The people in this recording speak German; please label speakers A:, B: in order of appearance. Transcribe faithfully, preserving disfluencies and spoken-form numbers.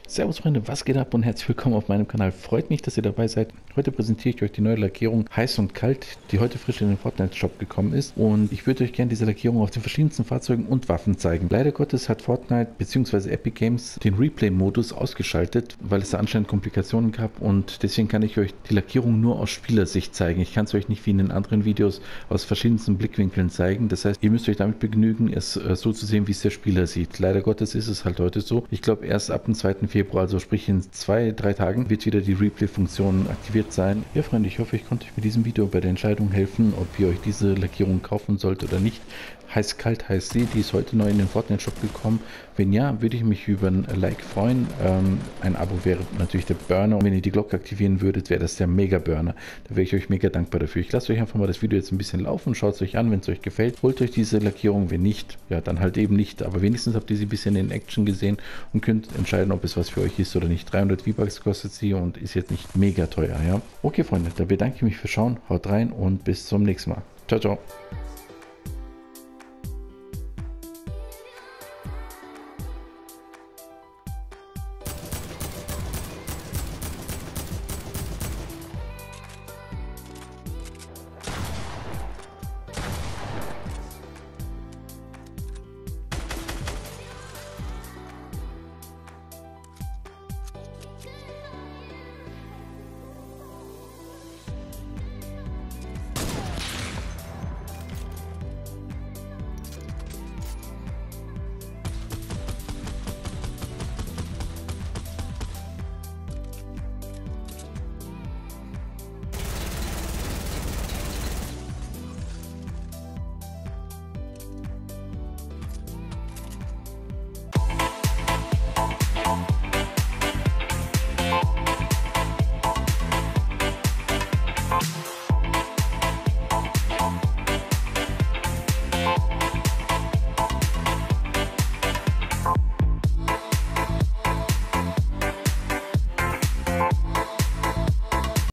A: Servus Freunde, was geht ab und herzlich willkommen auf meinem Kanal. Freut mich, dass ihr dabei seid. Heute präsentiere ich euch die neue Lackierung Heiß und Kalt, die heute frisch in den Fortnite-Shop gekommen ist. Und ich würde euch gerne diese Lackierung auf den verschiedensten Fahrzeugen und Waffen zeigen. Leider Gottes hat Fortnite bzw. Epic Games den Replay-Modus ausgeschaltet, weil es da anscheinend Komplikationen gab. Und deswegen kann ich euch die Lackierung nur aus Spielersicht zeigen. Ich kann es euch nicht wie in den anderen Videos aus verschiedensten Blickwinkeln zeigen. Das heißt, ihr müsst euch damit begnügen, es äh, so zu sehen, wie es der Spieler sieht. Leider Gottes ist es halt heute so. Ich glaube, erst ab dem zweiten Februar, also sprich in zwei, drei Tagen, wird wieder die Replay-Funktion aktiviert sein. Ja, Freunde, ich hoffe, ich konnte euch mit diesem Video bei der Entscheidung helfen, ob ihr euch diese Lackierung kaufen sollt oder nicht. Heiß kalt heißt sie, die ist heute neu in den Fortnite-Shop gekommen. Wenn ja, würde ich mich über ein Like freuen. Ähm, ein Abo wäre natürlich der Burner. Und wenn ihr die Glocke aktivieren würdet, wäre das der Mega-Burner. Da wäre ich euch mega dankbar dafür. Ich lasse euch einfach mal das Video jetzt ein bisschen laufen. Schaut es euch an, wenn es euch gefällt. Holt euch diese Lackierung. Wenn nicht, ja, dann halt eben nicht. Aber wenigstens habt ihr sie ein bisschen in Action gesehen und könnt entscheiden, ob es was für euch ist oder nicht. dreihundert V-Bucks kostet sie und ist jetzt nicht mega teuer, ja. Okay, Freunde, da bedanke ich mich fürs Schauen. Haut rein und bis zum nächsten Mal. Ciao, ciao.